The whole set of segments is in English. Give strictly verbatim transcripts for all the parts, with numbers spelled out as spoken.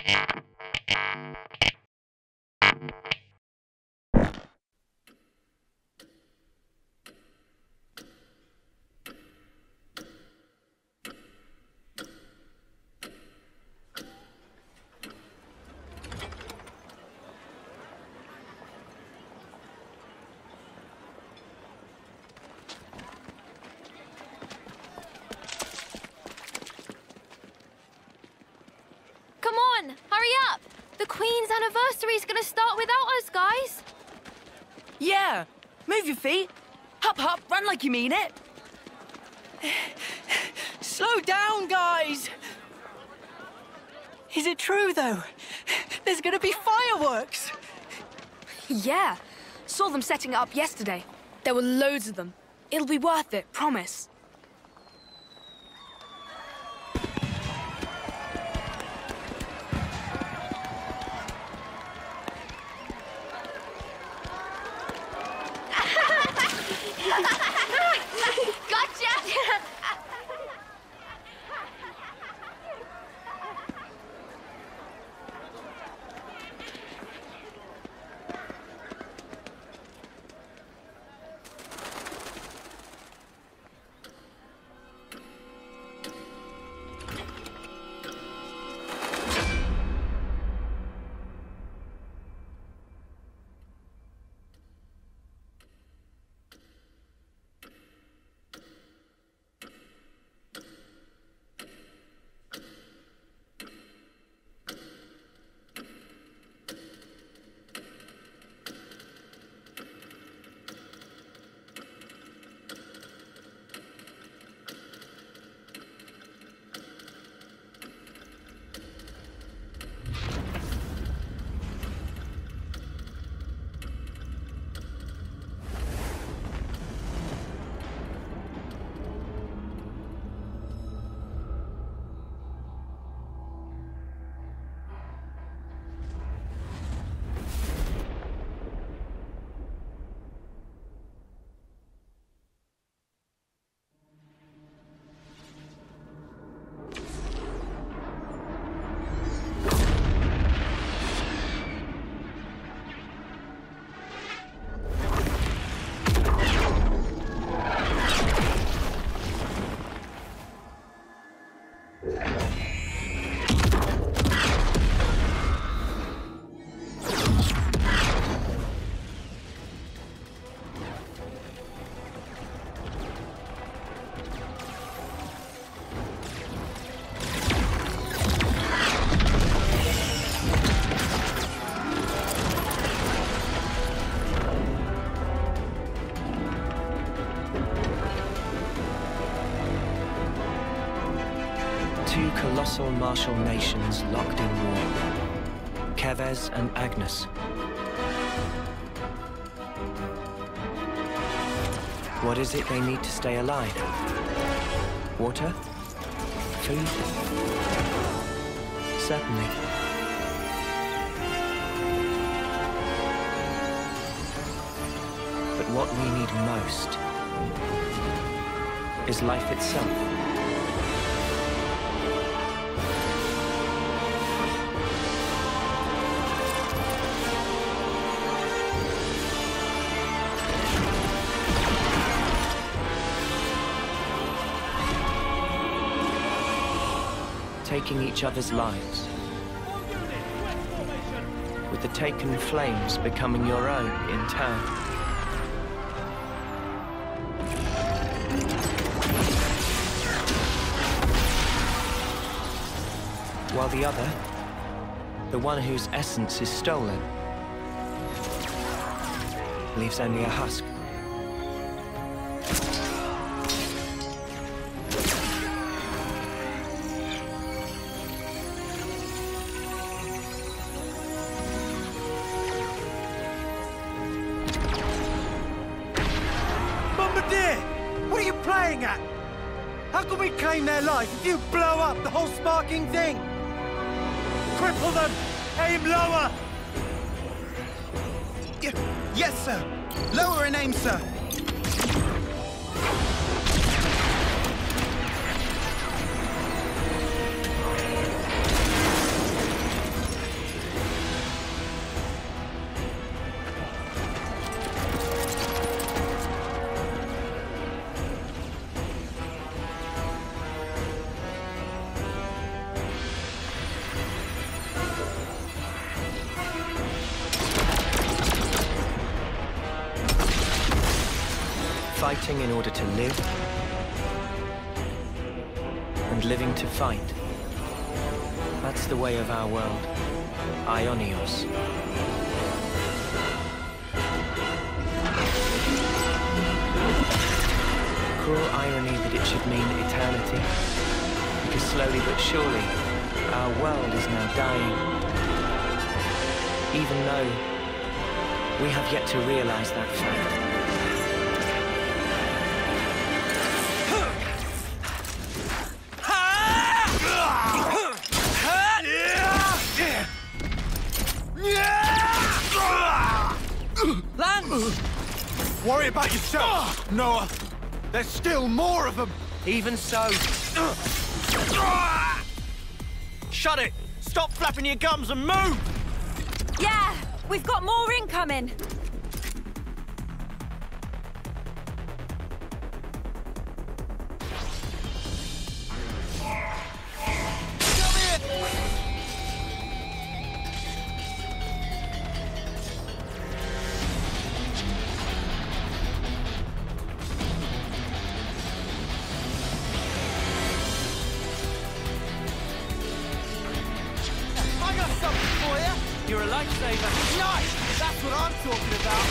Hurry up! The Queen's anniversary's gonna start without us, guys! Yeah! Move your feet! Hop, hop, run like you mean it! Slow down, guys! Is it true, though? There's gonna be fireworks! Yeah! Saw them setting it up yesterday. There were loads of them. It'll be worth it, promise. Gotcha! Two colossal martial nations locked in war. Keves and Agnus. What is it they need to stay alive? Water? Food? Certainly. But what we need most is life itself. Taking each other's lives, with the taken flames becoming your own in turn. While the other, the one whose essence is stolen, leaves only a husk. What are you playing at? How can we claim their life if you blow up the whole sparking thing? Cripple them! Aim lower! Y yes, sir. Lower and aim, sir. fighting in order to live, and living to fight. That's the way of our world. Aionios. Cruel irony that it should mean eternity. Because slowly but surely, our world is now dying. Even though we have yet to realize that fact. Lance! Worry about yourself, Noah. There's still more of them. Even so. Shut it! Stop flapping your gums and move! Yeah, we've got more incoming. You're a lifesaver. Nice! That's what I'm talking about.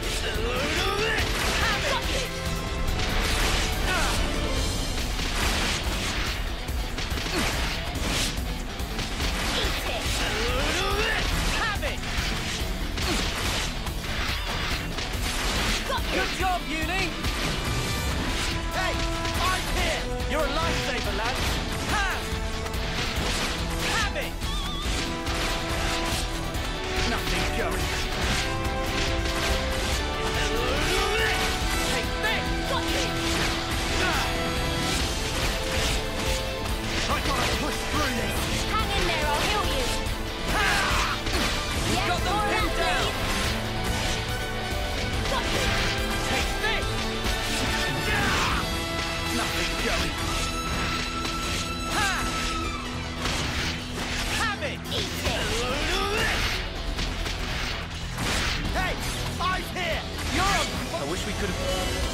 Have it! Good job, Uni! Hey, I'm here! You're a lifesaver, lad. Have! Have it! Nothing going. Take this! Got you! I gotta push through this. Hang in there, I'll heal you. You've Yes, got them more of pinned that, down. Got you. Take this! Nothing going. Ha! Have it! Eat it. Hey! I'm here! You're a... I wish we could have...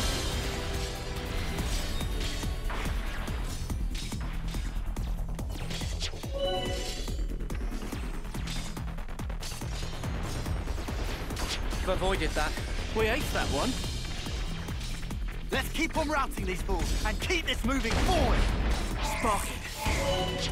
avoided that. We aced that one. Let's keep on routing these fools and keep this moving forward. Spark it.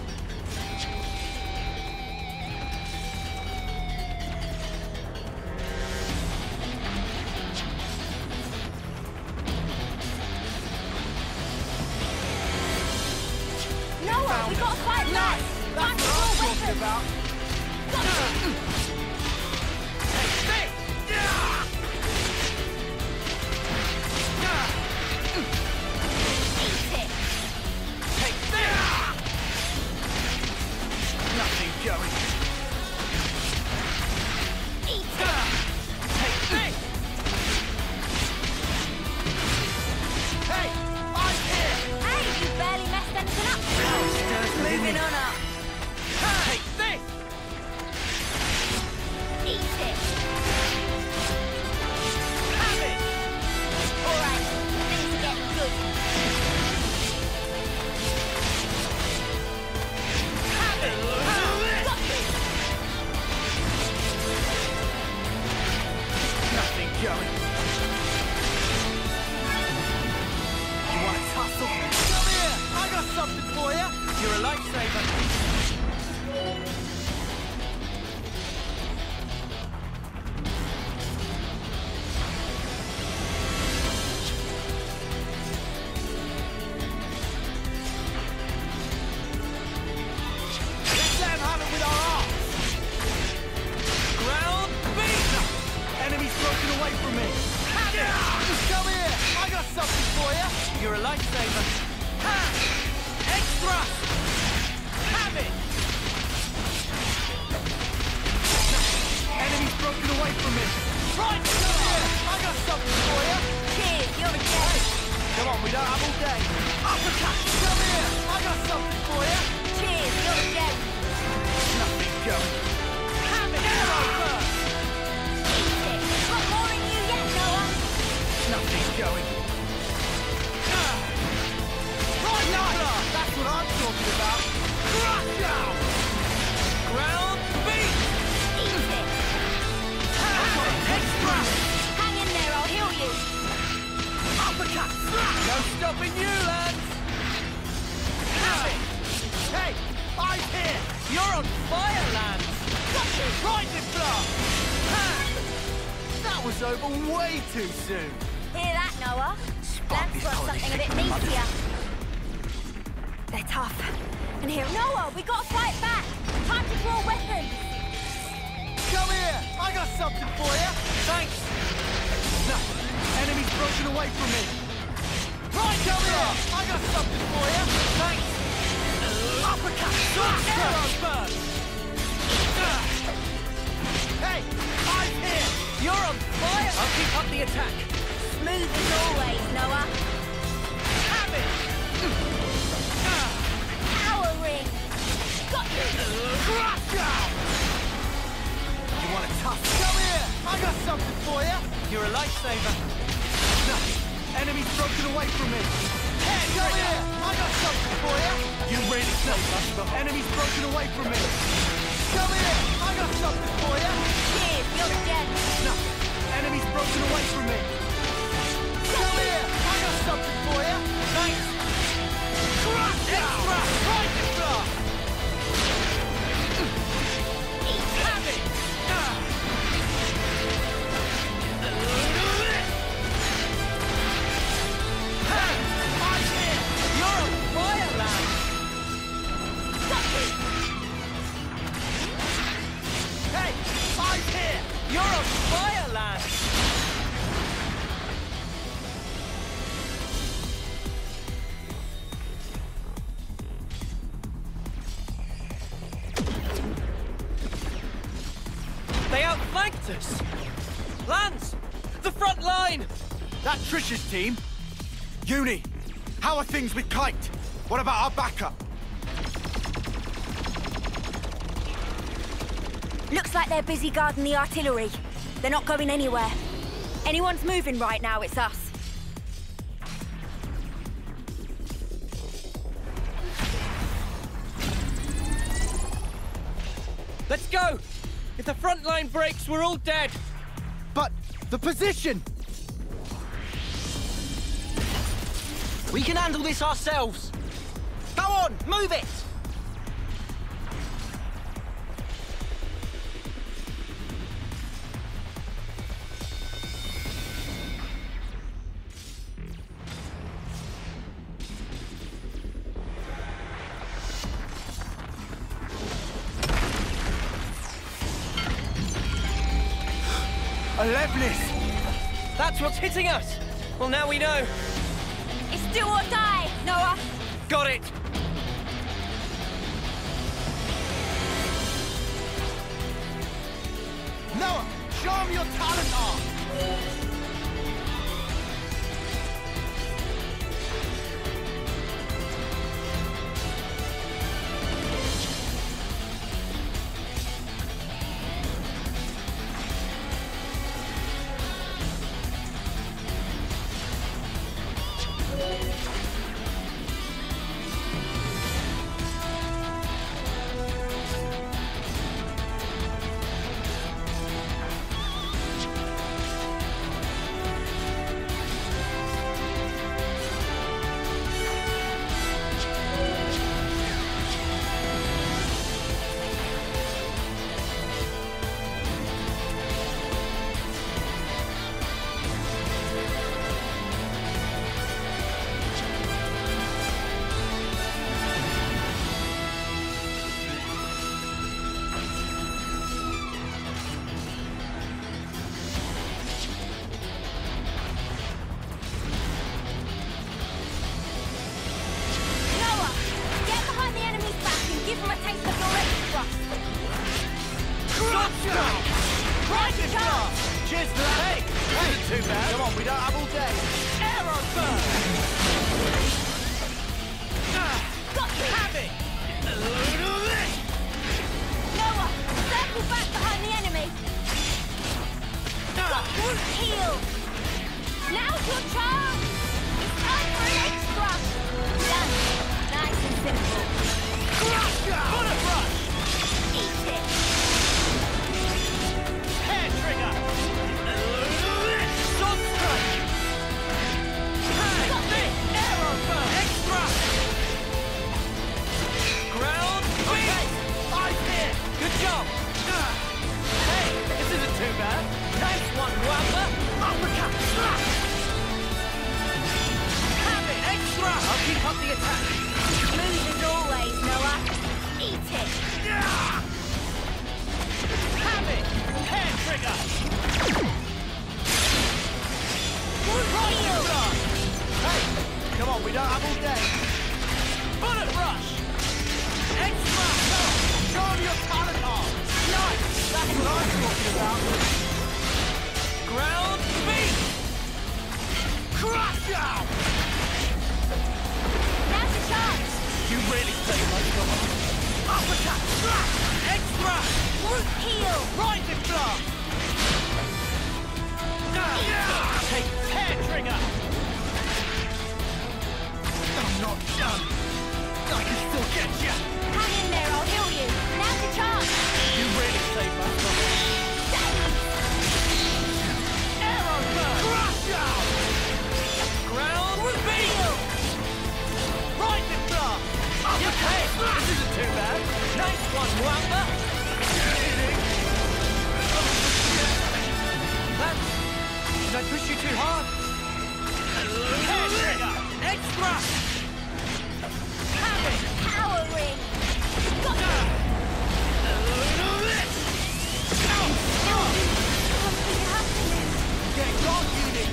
Noah, we got to fight less. Time That's for what I'm more talking weapons. about. Got you. Take this! Eat it. Take this! Nothing going. Eat it. Take this! Hey! I'm here! Hey, you barely messed anything up. Moving on up. Take this! Eat it. Have it! All right, things are getting good. Have it! Got you. Nothing going. You want to tussle? Come here! I got something for you! You're a lifesaver. Let them have it with our arms! Ground beat! Enemy's broken away from me! Have it! Come here! I got something for you! You're a lifesaver. Ha! Extra! Have it! Enemy's broken away from me! Right! Come here! I got something for you! Cheers, you're a gem. Come on, we don't have all day! Uppercut! Come here! I got something for you! Cheers, you're a gem. Nothing going. Have it! Arrow first! Eat it. Got more in you yet, Noah. Nothing going. Rising blast! Ha! That was over way too soon. Hear that, Noah? Let's got something a bit meatier. They're tough. And here, Noah, we gotta fight back. Time to draw weapons. Come here! I got something for you! Thanks! No, enemy's broken away from me! Right, come here! I got something for you! Thanks! Uppercut! Arrow burst! Hey! I'm here! You're on fire! I'll keep up the attack! Smooth as always, Noah. Have it! Power ring. Got you. Crush down! You want a tough? Come here! I got something for you! You're a lifesaver. No, enemy's broken away from me. Hey, come here! I got something for you! You really no, enemy's broken away from me. Come here! I got something for you! Here, you're dead. No, enemy's broken away from me. Come here! I got something for you! Thanks! Crush down! Rising blast! Have it! I'm here! You're a fire lamb! Hey! I'm here! You're a fire lamb! They outflanked us! Lance! The front line! That Trish's team? Uni, how are things with Kite? What about our backup? Looks like they're busy guarding the artillery. They're not going anywhere. Anyone's moving right now, it's us. Let's go! If the front line breaks, we're all dead! But the position! We can handle this ourselves! Go on, move it! Alevnis! That's what's hitting us! Well, now we know. It's do or die, Noah. Got it! Noah, show him your talent art! Cheers for that. Hey, Hey, too bad. Come on, we don't have all day. arrow burst! Got you. Have it! Noah, circle back behind the enemy. Got one heal. Now's your chance. It's time for an extra. Done. Nice and simple. Bullet rush! Eat it. Hair trigger! Sword strike! Got Hey, arrow burst! Extra! Ground beat! I'm here! Good job! out! Now's the chance! You really saved my brother. Up attack! Thrust! Extra! Root heal! Rising blast! Take hair trigger! I'm not done! I can still get you! Hang in there, I'll heal you! Now's the chance! You really saved my brother. Arrow burn! Crush out! Ground beat! Rising blast! Okay, this isn't too bad. Nice one, Wamba! That's... Did I push you too hard? Hair trigger! Extra! Have it! Power ring! Got you! Something happening! Get gone, unit!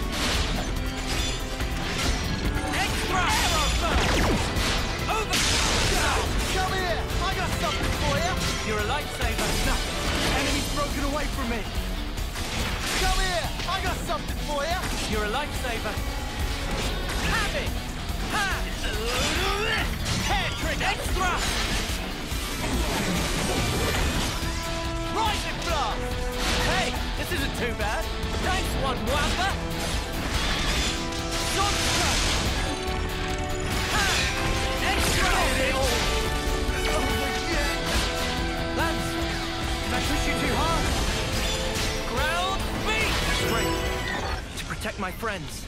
Extra! Arrow burn! Over! Come here! I got something for you! You're a lifesaver. Nothing. Enemy's broken away from me. Come here! I got something for you! You're a lifesaver. Have it! Ha! Hair trick! Extra! Rising blast! Hey, this isn't too bad. Nice one, Wamba! Sunstruck! Ha! Extra! Oh, yeah. Lance, did I push you too hard? Ground beat! Great. To protect my friends.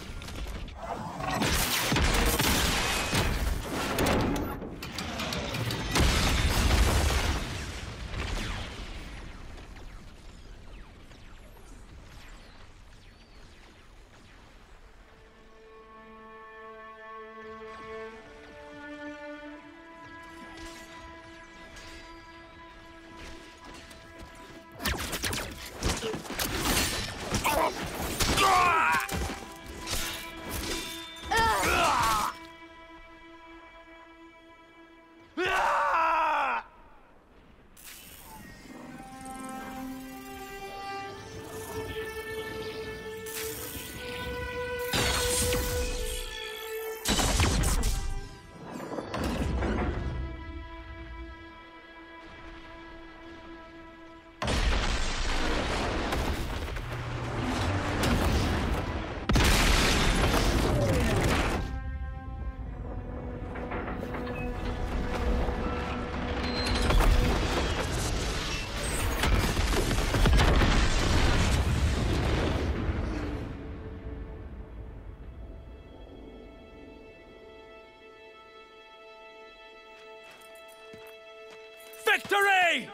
Victory!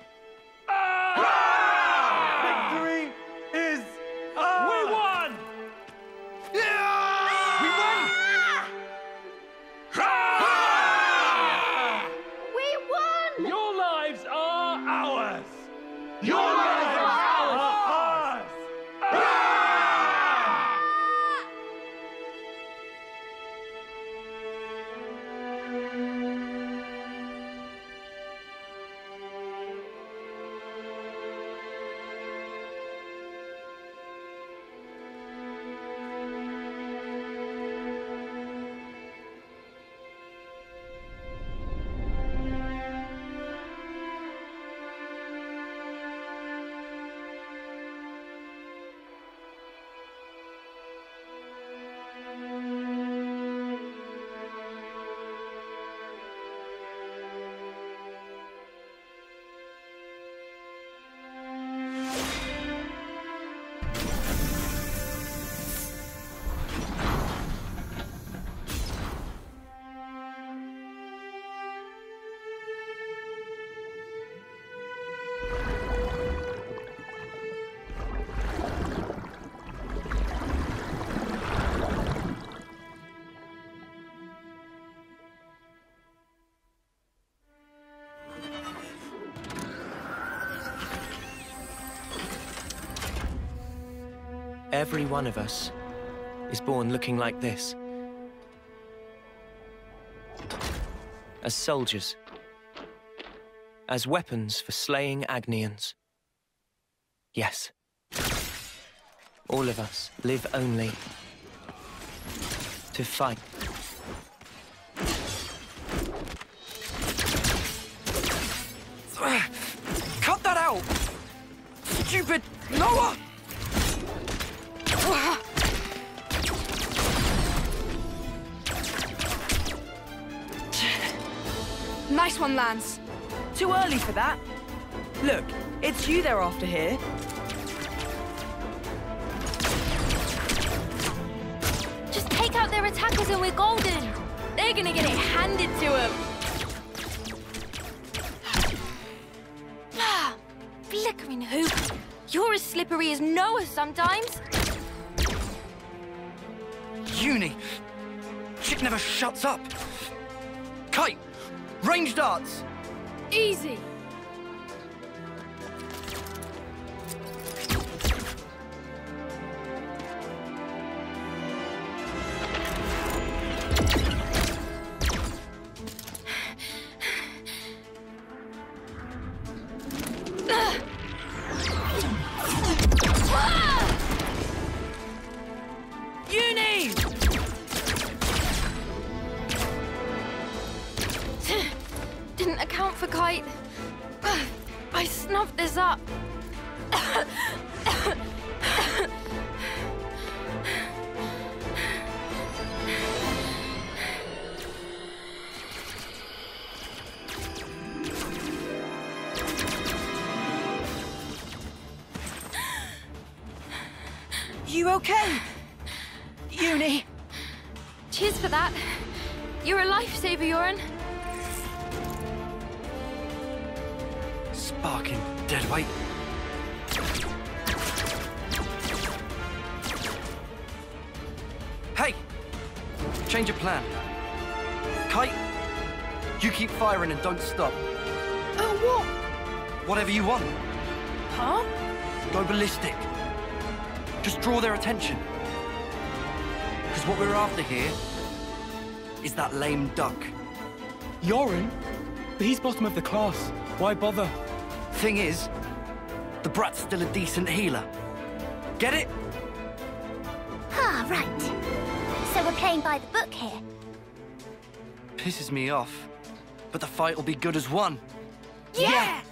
Victory is ours! We won! We won! We won! Your lives are ours! Your lives are ours! Every one of us is born looking like this. As soldiers. As weapons for slaying Agnians. Yes. All of us live only to fight. Cut that out! Stupid Noah! Nice one, Lance. Too early for that. Look, it's you they're after here. Just take out their attackers and we're golden. They're gonna get it handed to them. Ah, flickering hoop. You're as slippery as Noah sometimes. Uni! Chick never shuts up. Kite! Range darts! Easy. Uni! Didn't account for Kite. I snuffed this up. You okay? Uni! Cheers for that. You're a lifesaver, Yoren. Sparking deadweight. Hey! Change of plan. Kite, you keep firing and don't stop. Oh, what? Whatever you want. Huh? Go ballistic. Just draw their attention. Because what we're after here is that lame duck. Yoren? But he's bottom of the class. Why bother? Thing is, the brat's still a decent healer. Get it? Ah, right. So we're playing by the book here. Pisses me off. But the fight will be good as one. Yeah!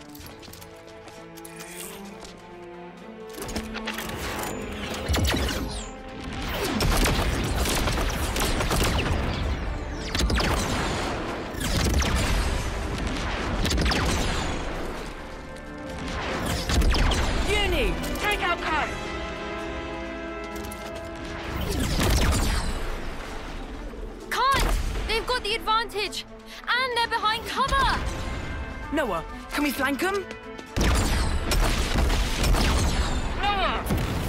Uni! Take out Kite! Can't! They've got the advantage. And they're behind cover. Noah, can we flank them? Noah!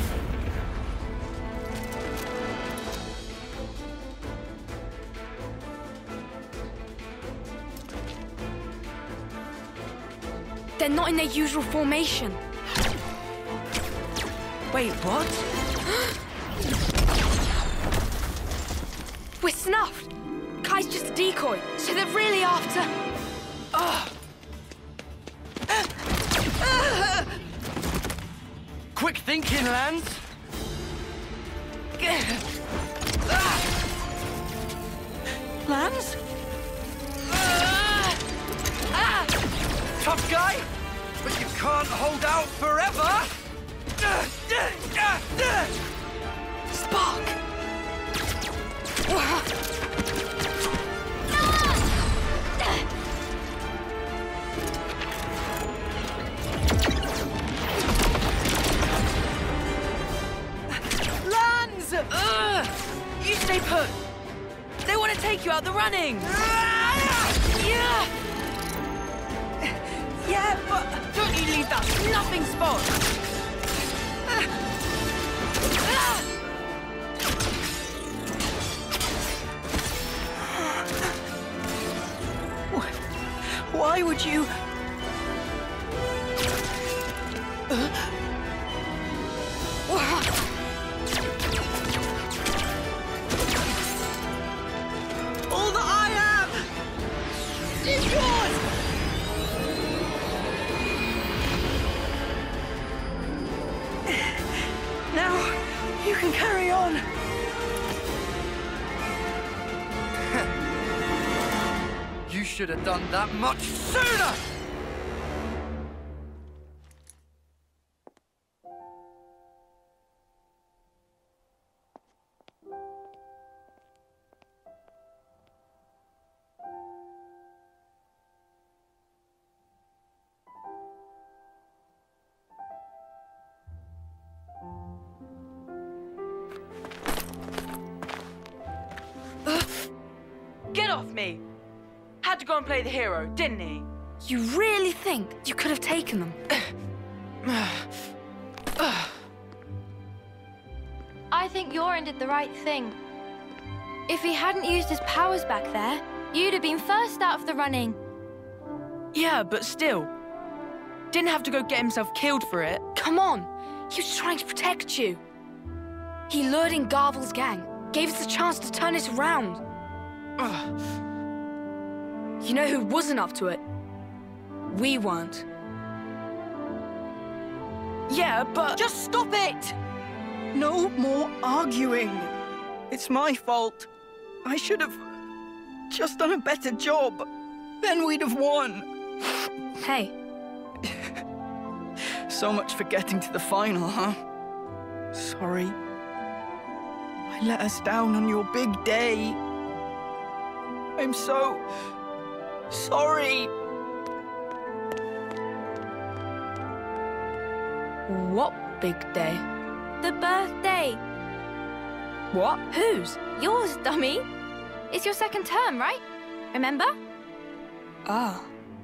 They're not in their usual formation. Wait, what? We're snuffed. Kai's just a decoy, so they're really after... Quick thinking, Lance. Lance? Tough guy, but you can't hold out forever. Spark! Lance! Ugh! You stay put. They want to take you out the running. Yeah! Yeah, but don't you leave that snuffing spot. Why would you... All that I am is yours! Now, you can carry on. should have done that much sooner! Get off me! Had to go and play the hero, didn't he? You really think you could have taken them? I think Yorin did the right thing. If he hadn't used his powers back there, you'd have been first out of the running. Yeah, but still. Didn't have to go get himself killed for it. Come on! He was trying to protect you. He lured in Garvel's gang, gave us the chance to turn it around. Ugh. You know who wasn't up to it? We weren't. Yeah, but... Just stop it! No more arguing. It's my fault. I should have just done a better job. Then we'd have won. Hey. So much for getting to the final, huh? Sorry. I let us down on your big day. I'm so... sorry. What big day? The birthday. What? Whose? Yours, dummy. It's your second term, right? Remember? Ah.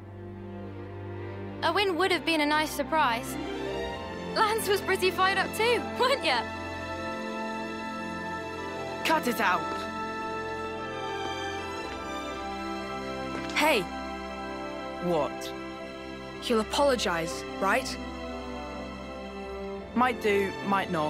A win would have been a nice surprise. Lance was pretty fired up too, weren't ya? Cut it out. Hey. What? He'll apologize, right? Might do, might not.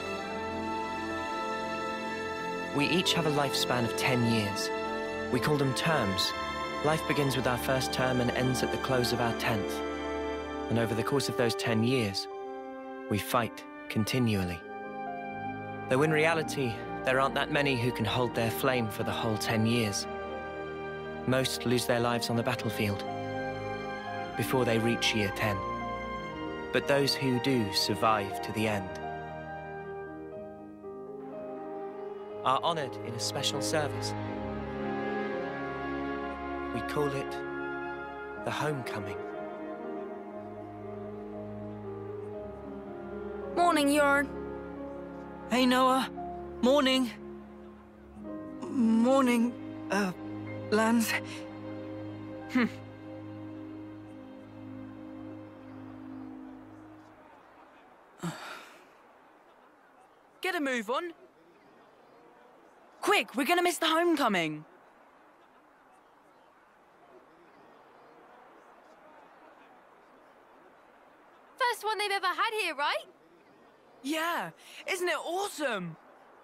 We each have a lifespan of ten years. We call them terms. Life begins with our first term and ends at the close of our tenth. And over the course of those ten years, we fight continually. Though in reality, there aren't that many who can hold their flame for the whole ten years. Most lose their lives on the battlefield before they reach year ten. But those who do survive to the end are honored in a special service. We call it the homecoming. Morning, Yorin. Hey, Noah. Morning. Morning, uh, Lance. Hmm. Get a move on. Quick, we're gonna miss the homecoming. First one they've ever had here, right? Yeah, isn't it awesome?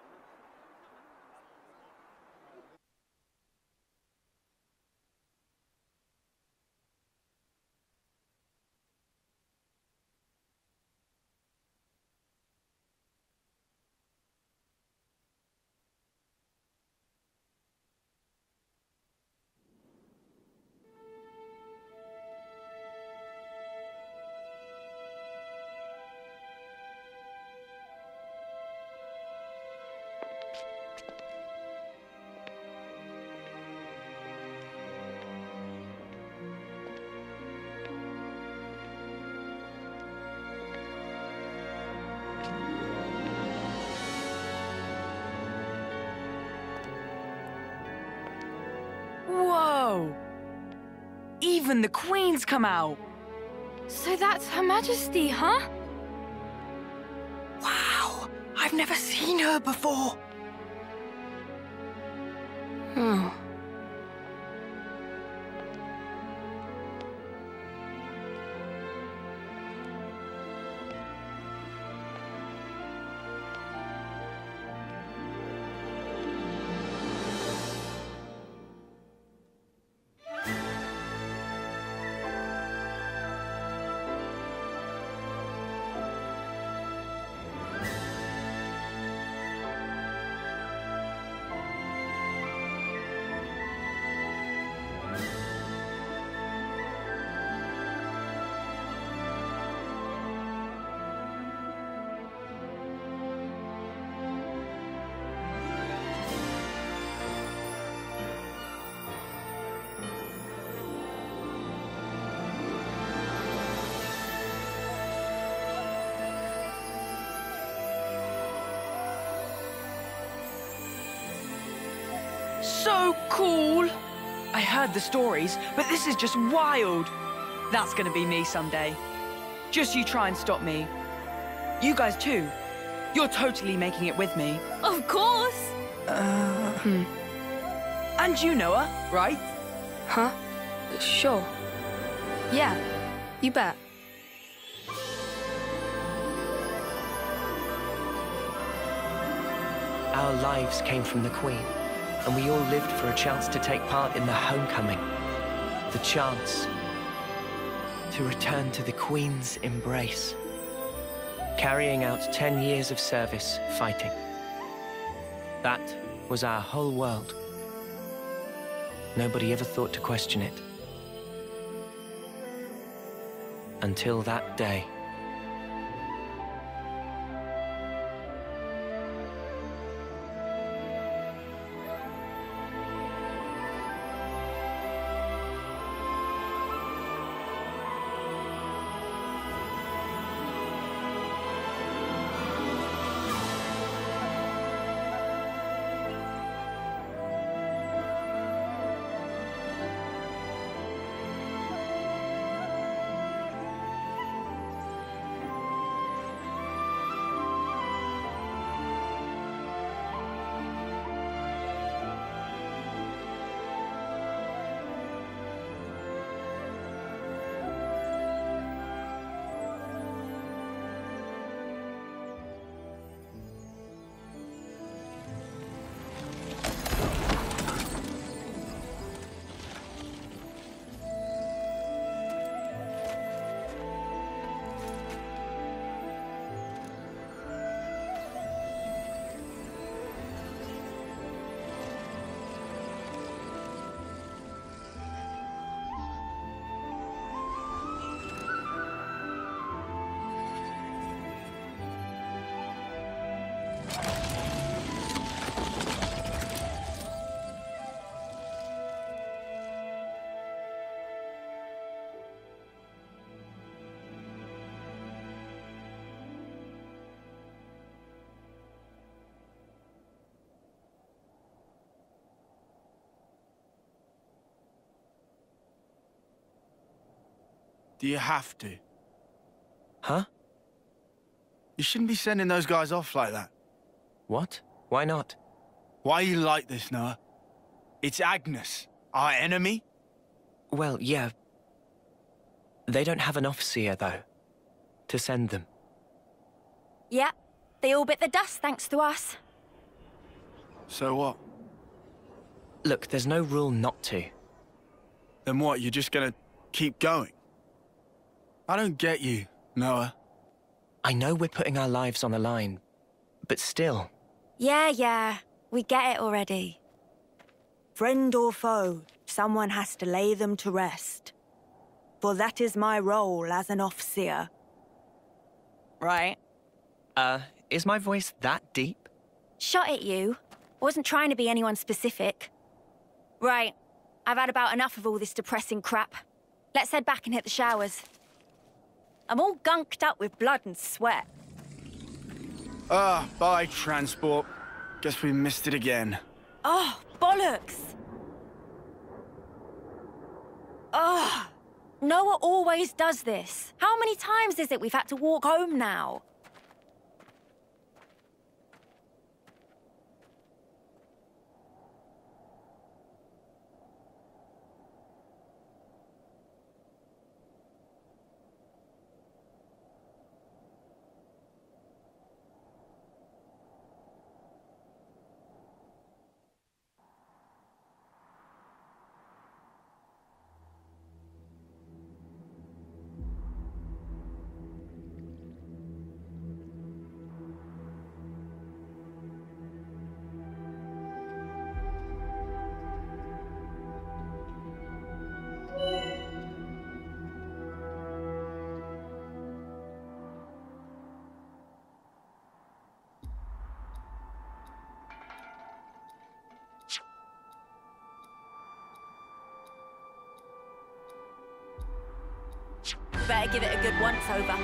Whoa! Even the Queen's come out! So that's Her Majesty, huh? Wow, I've never seen her before. Hmm. so cool. I heard the stories, but this is just wild. That's gonna be me someday. Just you try and stop me. You guys too. You're totally making it with me. Of course. Uh, hmm. And you, Noah, right? Huh? Sure. Yeah, you bet. Our lives came from the Queen, and we all lived for a chance to take part in the homecoming. The chance to return to the Queen's embrace. Carrying out ten years of service fighting. That was our whole world. Nobody ever thought to question it. Until that day. Do you have to? Huh? You shouldn't be sending those guys off like that. What? Why not? Why are you like this, Noah? It's Agnus, our enemy? Well, yeah. They don't have an officer, though, to send them. Yeah, they all bit the dust thanks to us. So what? Look, there's no rule not to. Then what, you're just gonna keep going? I don't get you, Noah. I know we're putting our lives on the line, but still. Yeah, yeah, we get it already. Friend or foe, someone has to lay them to rest. For that is my role as an officer. Right? Uh, is my voice that deep? Shot at you. Wasn't trying to be anyone specific. Right, I've had about enough of all this depressing crap. Let's head back and hit the showers. I'm all gunked up with blood and sweat. Ah, bye, transport. Guess we missed it again. Oh, bollocks! Ugh! Noah always does this. How many times is it we've had to walk home now? Better give it a good once-over.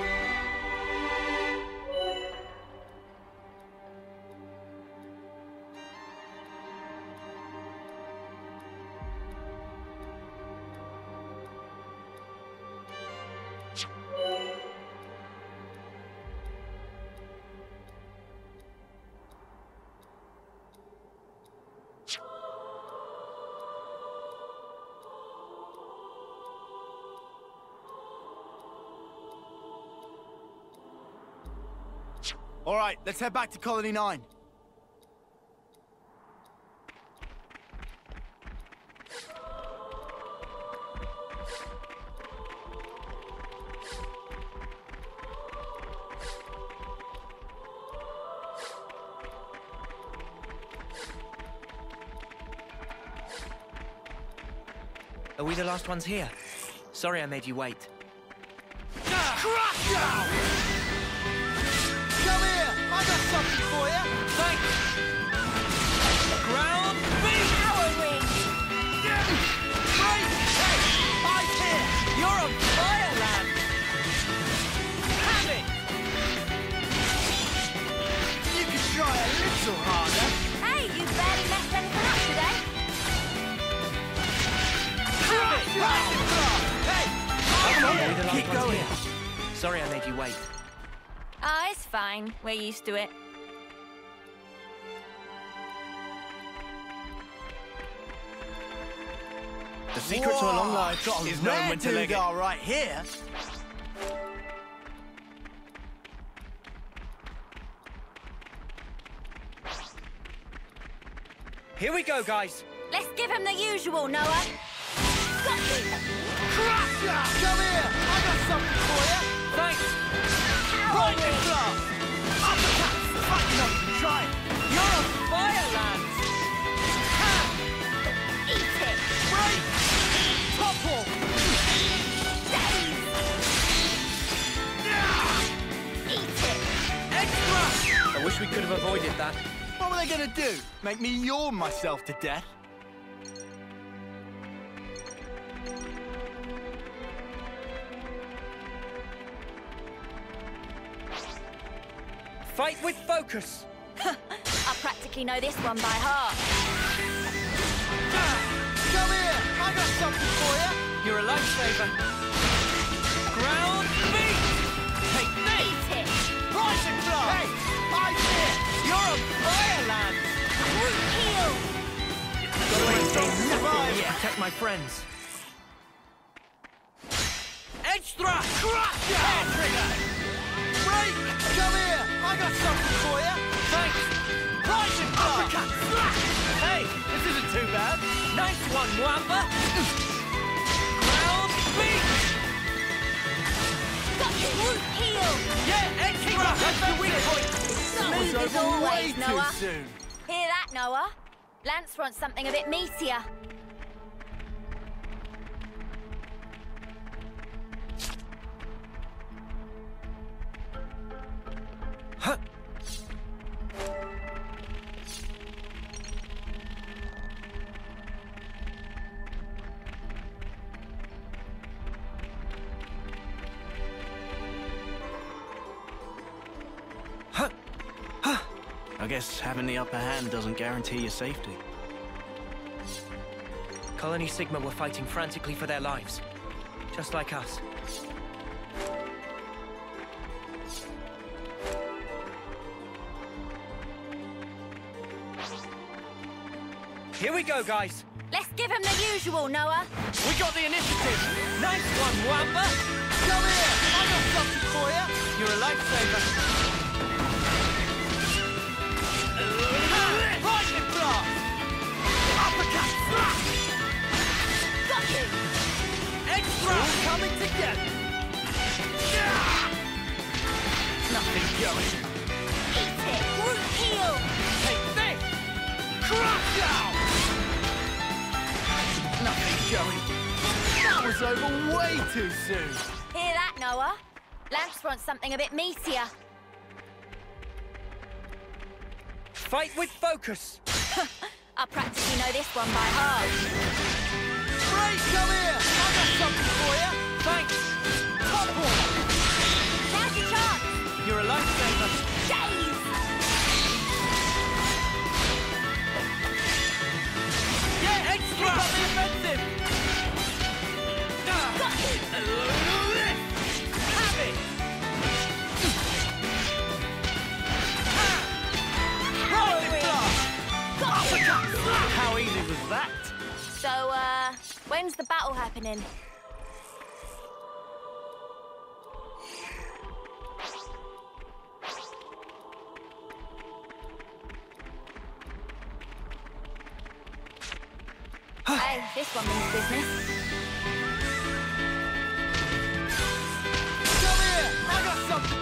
All right, let's head back to Colony nine. Are we the last ones here? Sorry I made you wait. Crush down! Come here! I got something for you! Thanks! Ground beat! Power ring! Right! Hey! Eyes here! You're on fire, lad! Have it! You could try a little harder. Hey, you barely messed anything up today. Have it! Right! Hey! Are we the last Keep ones going. here? Sorry I made you wait. Ah, it's fine. We're used to it. The secret to a long life Got a is knowing rare when to leg it. doodah right here. Here we go, guys. Let's give him the usual, Noah. Got you! Crusher! Come here! I got something for you! Thanks! Right in glass! Uppercuts! Fuck, you're not even trying! You're on fire, lad! Eat it! Break! Topple! Daze! Eat it! Extra! I wish we could have avoided that. What were they gonna do? Make me yawn myself to death? Fight with focus! I practically know this one by heart. Come here! I got something for you! You're a lifesaver. Ground beat! Take this! Eat it! Rise and glass! Hey! Eyes here! You're on fire, lad! Root heal! Survive! Protect my friends. Extra! Crush ya! Hair trigger! Break! Come here! I got something for you! Thanks! Rise and glass! Hey, this isn't too bad. Nice one, Wamba! Ground beat! Got you! Root heal! Yeah, extra! That's the weak point! Smooth as Way always, too Noah. soon. Hear that, Noah? Lance wants something a bit meatier. Huh. Huh. Huh. I guess having the upper hand doesn't guarantee your safety. Colony Sigma were fighting frantically for their lives. Just like us. Here we go, guys. Let's give him the usual, Noah. We got the initiative! Nice one, Wamba! Come here! I got something for you! You're a lifesaver. Rise and glass! Uppercut! Slash! Got you! Extra! All coming together! Nothing going. Eat it! Root heal! Take this! Crush down! Nothing going. That was over way too soon. Hear that, Noah? Lance wants something a bit meatier. Fight with focus! I practically know this one by heart. Break, come here! I got something for you! Thanks! Topple! Now's your chance! You're a lifesaver. Daze! Yeah, extra! Keep up the offensive! Got you! Have it! Power ring! Got you! How easy was that? So, uh, when's the battle happening? Hey, this one means business. Come here! I got something!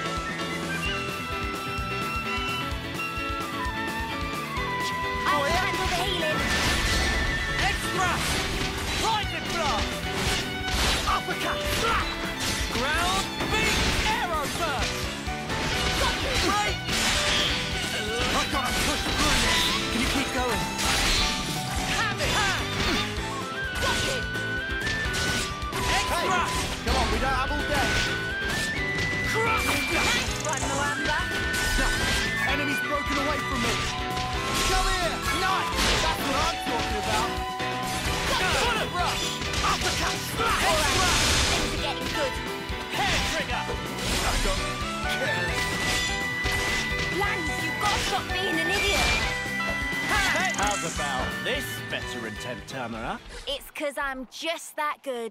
I'll handle the healing. Extra! Lightning blast! Uppercut! Slap! Ground beat! Arrow burst! Got you! Break! I've got to push through this. Can you keep going? Have it! Ha! Got it! Extra! Come on, we don't have all day. Crush! Nice one, Moamba. Enemy's broken away from me. Come here! Nice! That's what I'm talking about. Bullet rush! Uppercut! Slap! Extra! Things are getting good. Hair trigger! I got careless. Lance, you've got to stop being an idiot. How's about this veteran Tentamara? It's because I'm just that good.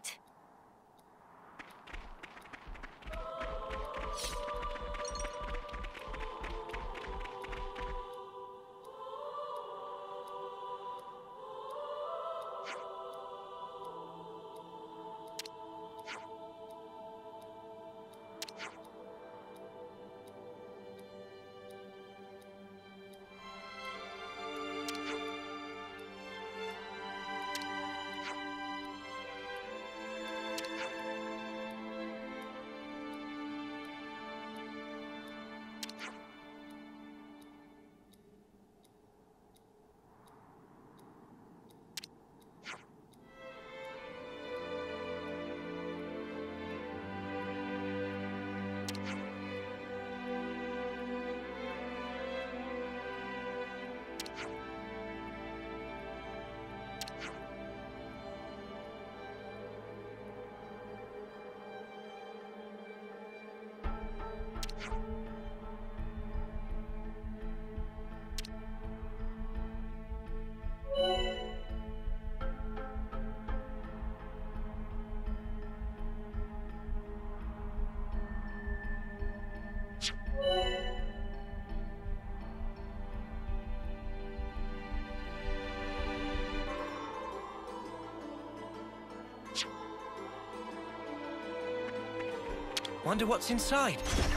Wonder what's inside.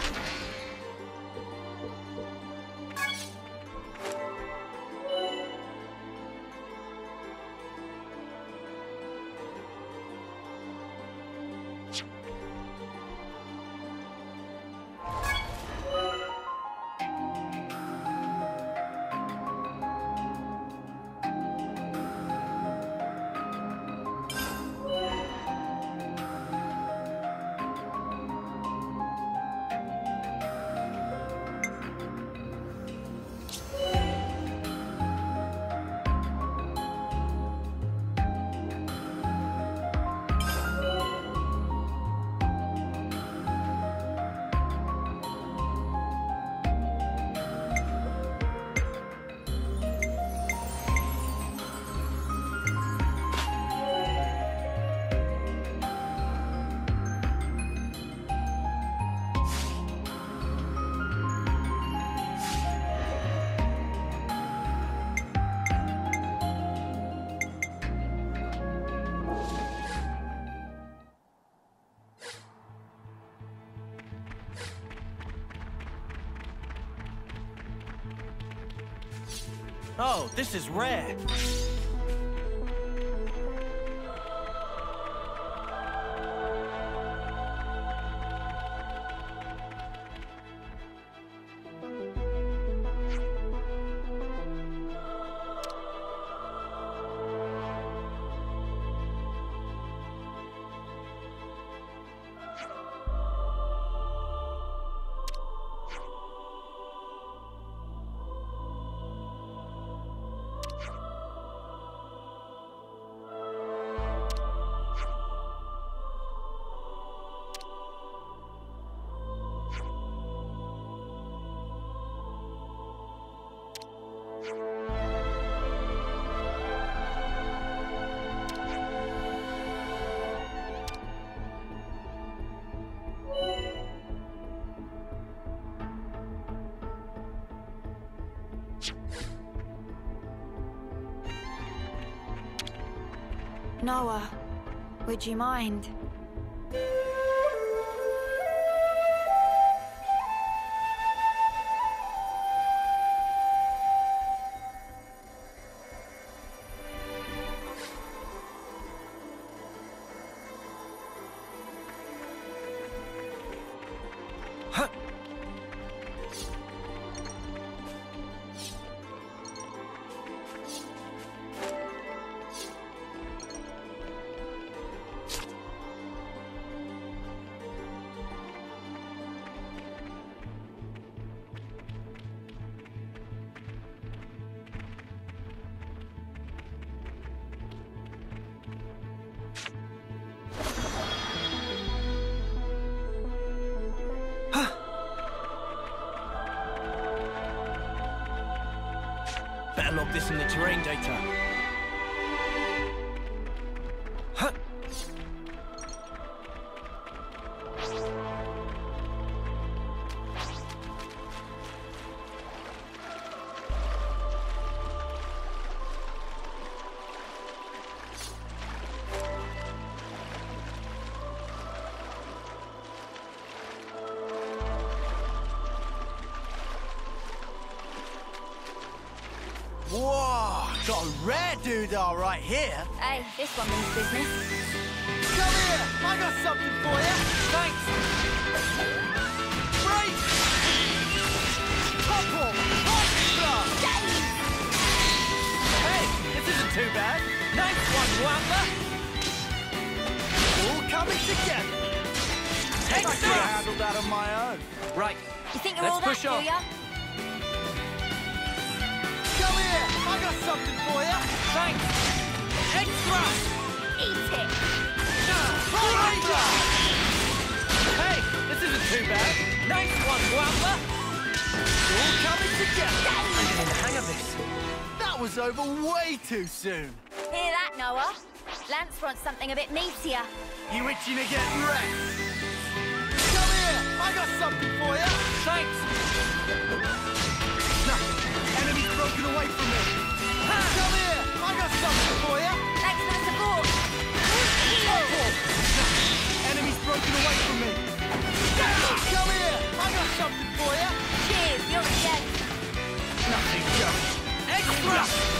Oh, this is rare. Noah, would you mind? Better log this in the terrain data. Huh. Whoa, got a rare doodah right here. Hey, this one means business. Come here, I got something for you. Thanks. Break! Topple! Monster! Hey, this isn't too bad. Nice one, Wamba. All coming together. I could have handled that on my own. Right. You think you're Let's all that, push on. do ya? Come here, I got something for you. Thanks. Extra! Eat it! Hey, this isn't too bad. Nice one, Wamba. All coming together. I'm getting the hang of this. That was over way too soon. Hear that, Noah? Lance wants something a bit meatier. You itching to get wrecked? Come here, I got something for you. Thanks. Enemy's broken away from me. Come here, I got something for you. Thanks for the support. Enemy's broken away from me. Come here, I got something for you. Cheers, you're a gent. Nothing going. Extra!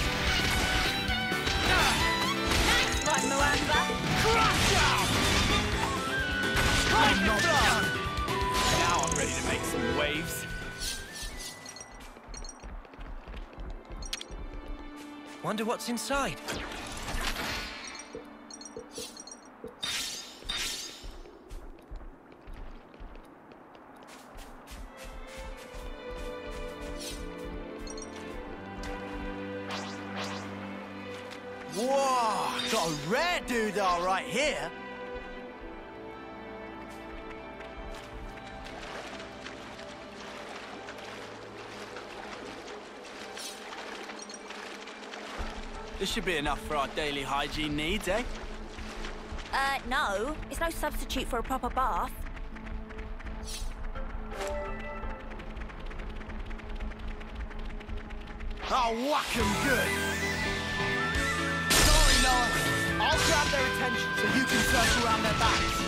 Nice one, Moamba. Crush out! I'm not done. Now I'm ready to make some waves. Wonder what's inside. Whoa, got a rare doodah right here. This should be enough for our daily hygiene needs, eh? Uh, no. It's no substitute for a proper bath. I'll whack 'em good. Sorry, Noah. I'll grab their attention so you can circle around their backs.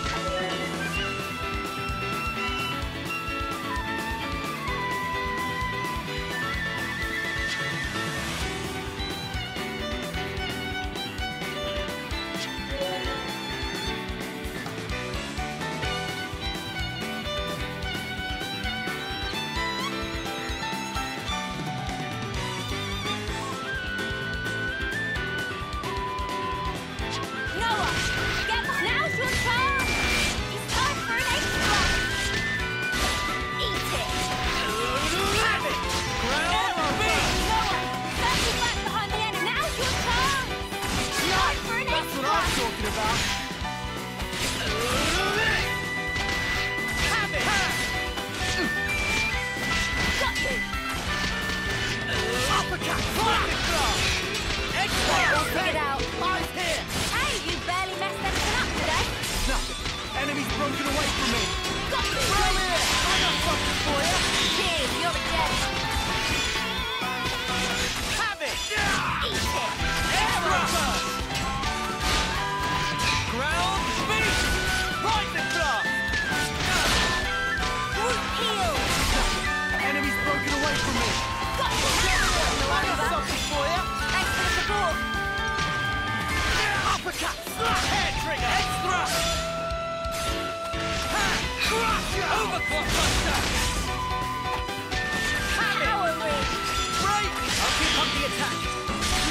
Noah, get now's your chance.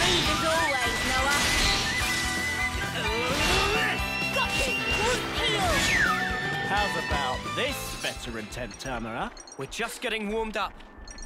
Brave as always, Noah. Got you! Heal! How's about this, veteran tent-turner, huh? We're just getting warmed up.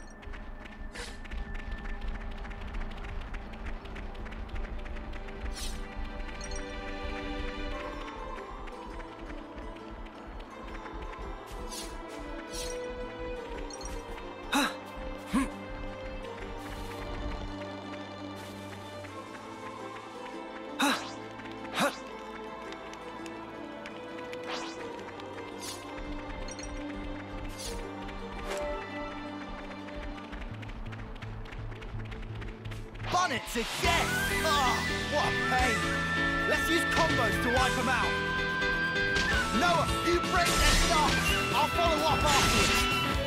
Bonnets again! Oh, what a pain! Let's use combos to wipe them out. Noah, you break their starts. I'll follow up afterwards.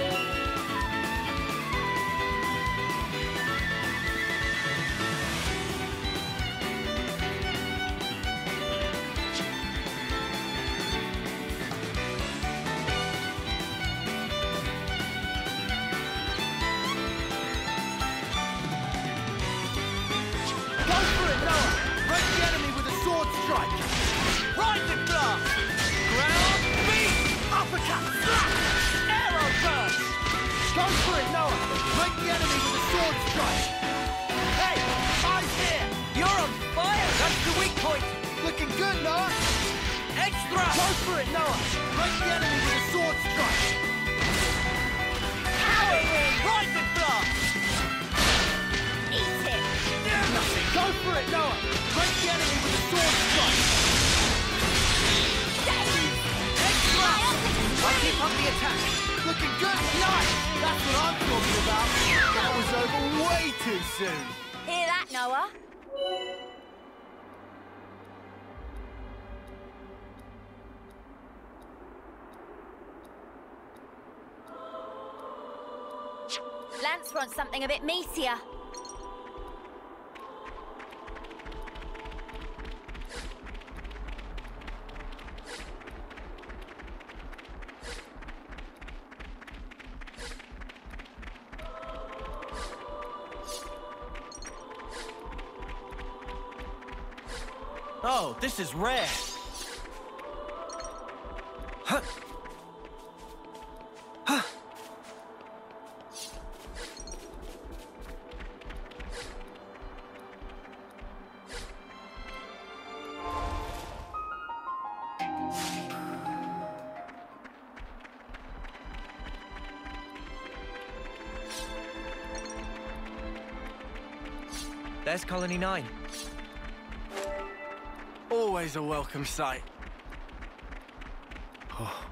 Hear that, Noah? Lance wants something a bit meatier. Oh, this is rare. Huh. Huh. There's Colony nine. Always a welcome sight. Oh.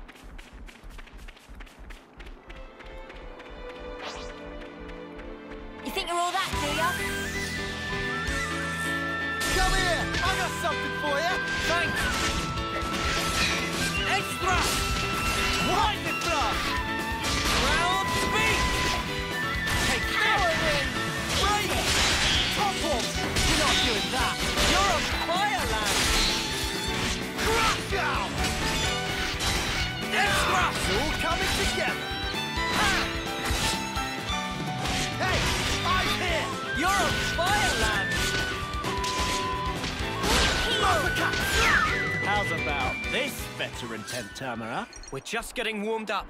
You think you're all that, do ya? Come here! I got something for you! Thanks! Extra! Lightning blast! Ground speed! Take this! Break it! Topple! You're not doing that! You're on fire, lad! Crush down! Extra! It's all coming together! Ha! Hey! I'm here! You're on fire, lad! How's about this, veteran tent-turner, huh? We're just getting warmed up.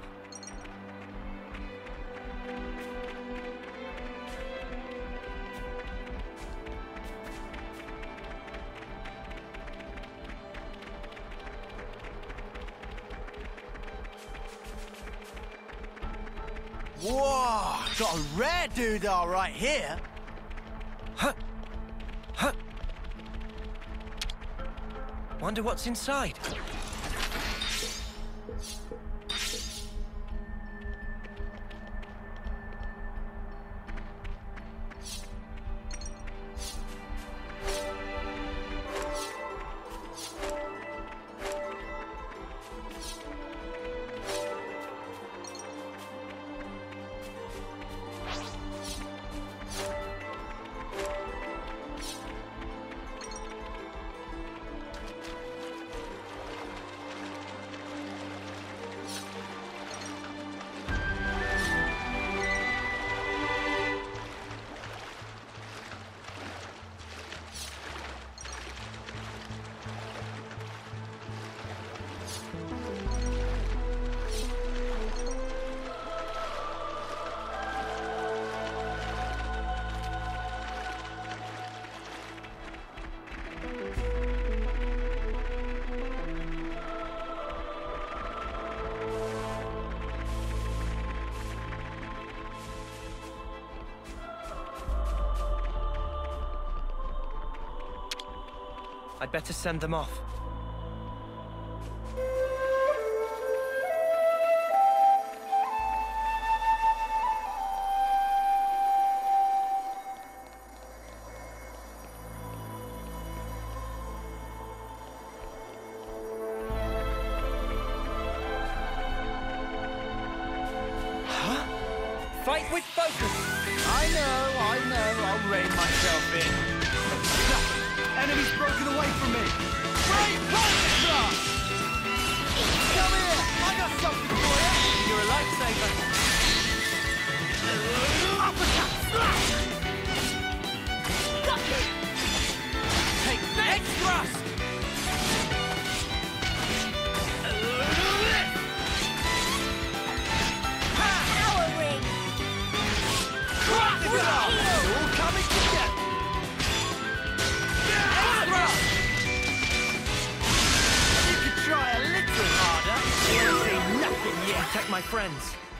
Whoa! Got a rare doodah right here! Huh. Huh. Wonder what's inside. I'd better send them off. Fight with focus! I know, I know, I'll rein myself in. Enemy's broken away from me! Great punch thrust! Come here! I got something for you! You're a lifesaver! Uppercut! Slash! Take that! X-thrust! All coming together! You could try a little harder. You ain't seen nothing yet. Protect my friends.